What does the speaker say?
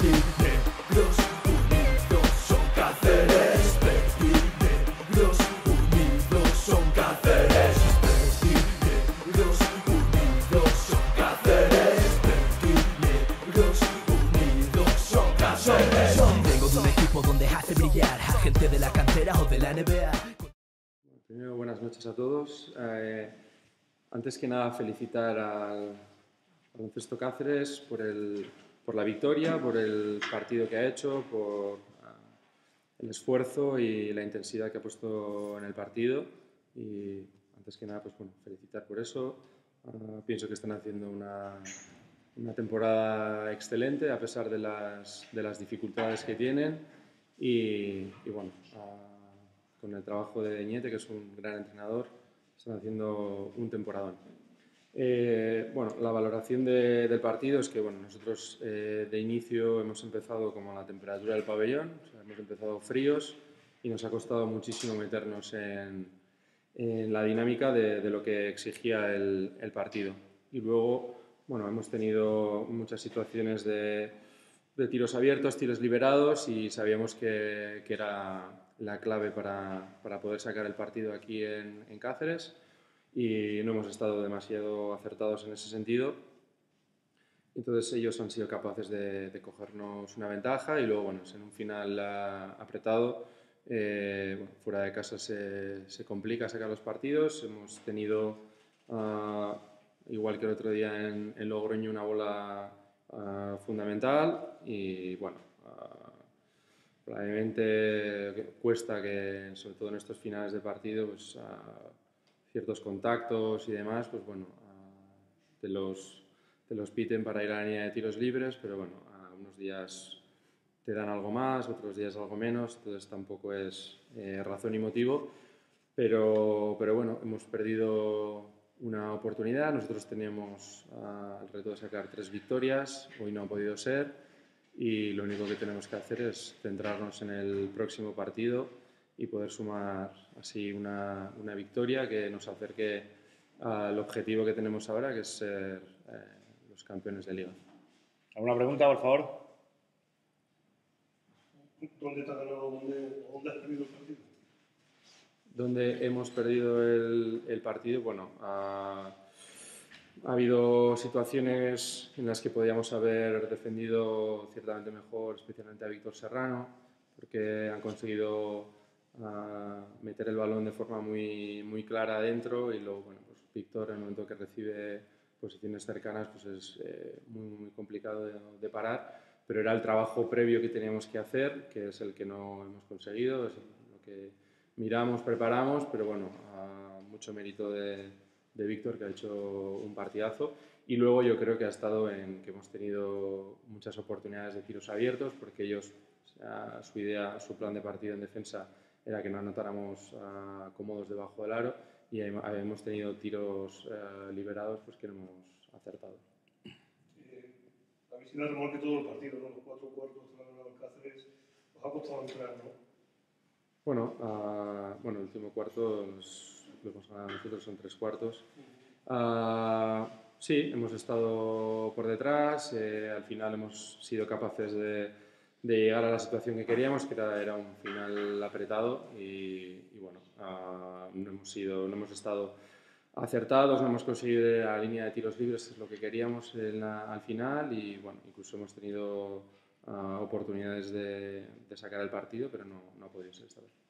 Negros unidos son Cáceres. Negros unidos son Cáceres. Negros unidos son Cáceres. Negros unidos son Cáceres. Vengo de un equipo donde hace brillar a gente de la cantera o de la NBA. Primero, buenas noches a todos. Antes que nada, felicitar al Baloncesto Cáceres por la victoria, por el partido que ha hecho, por el esfuerzo y la intensidad que ha puesto en el partido. Y antes que nada, pues bueno, felicitar por eso. Pienso que están haciendo una temporada excelente a pesar de las dificultades que tienen. Y bueno, con el trabajo de Deñete, que es un gran entrenador, están haciendo un temporadón. Bueno, la valoración del partido es que bueno, nosotros de inicio hemos empezado como a la temperatura del pabellón, o sea, hemos empezado fríos y nos ha costado muchísimo meternos en la dinámica de lo que exigía el partido. Y luego, bueno, hemos tenido muchas situaciones de tiros abiertos, tiros liberados y sabíamos que era la clave para poder sacar el partido aquí en Cáceres y no hemos estado demasiado acertados en ese sentido. Entonces ellos han sido capaces de cogernos una ventaja y luego, bueno, en un final apretado, bueno, fuera de casa se complica sacar los partidos. Hemos tenido, igual que el otro día en Logroño, una bola fundamental y bueno, probablemente cuesta que, sobre todo en estos finales de partido, pues, ciertos contactos y demás, pues bueno, te los piten para ir a la línea de tiros libres, pero bueno, unos días te dan algo más, otros días algo menos, entonces tampoco es razón y motivo, pero bueno, hemos perdido una oportunidad. Nosotros teníamos el reto de sacar 3 victorias, hoy no ha podido ser y lo único que tenemos que hacer es centrarnos en el próximo partido y poder sumar así una victoria que nos acerque al objetivo que tenemos ahora, que es ser los campeones de liga. ¿Alguna pregunta, por favor? ¿Dónde te ha ganado? ¿Dónde has perdido el partido? ¿Dónde hemos perdido el partido? Bueno, ha habido situaciones en las que podíamos haber defendido ciertamente mejor, especialmente a Víctor Serrano, porque han conseguido meter el balón de forma muy clara adentro y luego, bueno, pues Víctor, en el momento que recibe posiciones cercanas, pues es muy complicado de parar, pero era el trabajo previo que teníamos que hacer, que es el que no hemos conseguido, es lo que miramos, preparamos, pero bueno, mucho mérito de Víctor, que ha hecho un partidazo. Y luego yo creo que ha estado en que hemos tenido muchas oportunidades de tiros abiertos, porque ellos, su idea, su plan de partido en defensa era que no anotáramos cómodos debajo del aro y hemos tenido tiros liberados pues que no hemos acertado. Habéis sido el remolque todo el partido, ¿no? Los 4 cuartos que han ganado el Cáceres, os ha costado entrar, ¿no? Bueno, el último cuarto lo hemos ganado nosotros, son 3 cuartos. Sí, hemos estado por detrás, al final hemos sido capaces de llegar a la situación que queríamos, que era un final apretado y bueno, no hemos estado acertados, no hemos conseguido la línea de tiros libres, que es lo que queríamos al final y bueno, incluso hemos tenido oportunidades de sacar el partido, pero no ha podido ser esta vez.